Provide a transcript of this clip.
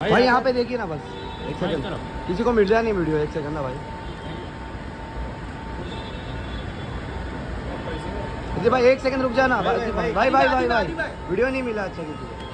भाई यहाँ पे देखिए ना, बस एक सेकंड, किसी को मिल जाए नहीं वीडियो, एक सेकंड ना भाई। भाई एक सेकंड रुक जाना भाई, भाई भाई भाई भाई वीडियो नहीं मिला अच्छा किसी को।